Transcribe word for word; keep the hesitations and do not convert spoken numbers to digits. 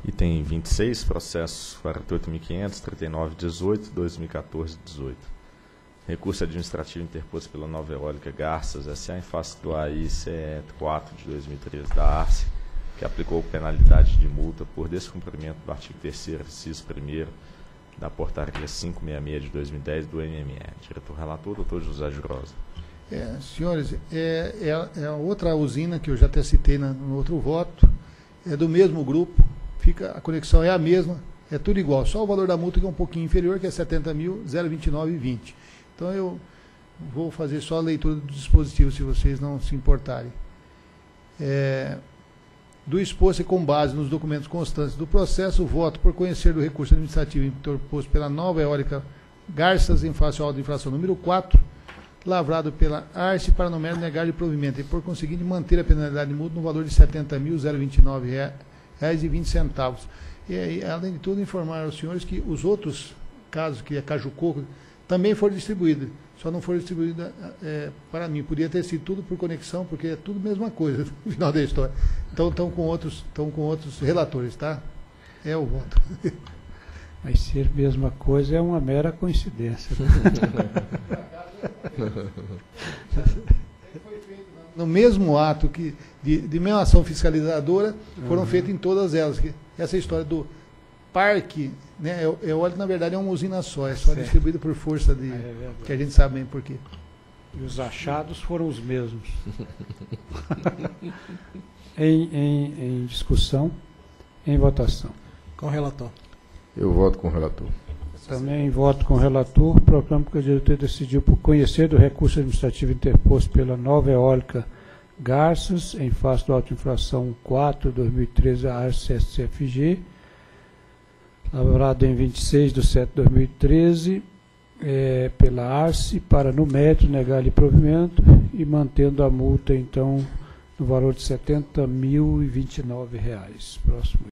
Item vinte e seis, processo quarenta e oito mil quinhentos, trinta e nove, dezoito, dois mil e quatorze, dezoito. Recurso administrativo interposto pela Nova Eólica Garças S A em face do A I C E quatro de dois mil e treze da Arce, que aplicou penalidade de multa por descumprimento do artigo terceiro, inciso primeiro da portaria quinhentos e sessenta e seis de dois mil e dez do M M E. Diretor relator, doutor José Jurosa. É, senhores, é, é, é outra usina que eu já até citei na, no outro voto, é do mesmo grupo, fica, a conexão é a mesma, é tudo igual, só o valor da multa que é um pouquinho inferior, que é setenta mil, vinte e nove e vinte. Então eu vou fazer só a leitura do dispositivo, se vocês não se importarem. É, do exposto e com base nos documentos constantes do processo, o voto por conhecer do recurso administrativo interposto pela Nova Eólica Garças em face ao auto de infração número quatro, lavrado pela Arce para no mero negar de provimento e, por conseguinte, manter a penalidade de multa no valor de setenta mil, vinte e nove reais e vinte centavos. E aí, além de tudo, informar aos senhores que os outros casos, que é Caju Coco, também foram distribuídos, só não foram distribuídos é, para mim. Podia ter sido tudo por conexão, porque é tudo a mesma coisa, no final da história. Então, estão com outros, estão com outros relatores, tá? É o voto. Mas ser a mesma coisa é uma mera coincidência. No mesmo ato que, de, de mesma ação fiscalizadora, foram uhum. feitas em todas elas. Que essa história do parque, né, eólico, na verdade, é uma usina só, é só certo. Distribuída por força de. É que a gente sabe bem por quê. E os achados foram os mesmos. em, em, em discussão, em votação. Com o relator. Eu voto com o relator. Também voto com o relator. Proclamo que a diretoria decidiu por conhecer do recurso administrativo interposto pela Nova Eólica Garças em face do auto de infração quatro de dois mil e treze da Arce S F G, lavrado em vinte e seis de setembro de dois mil e treze, é, pela Arce, para no mérito negar-lhe provimento e mantendo a multa, então, no valor de setenta mil e vinte e nove reais. Próximo.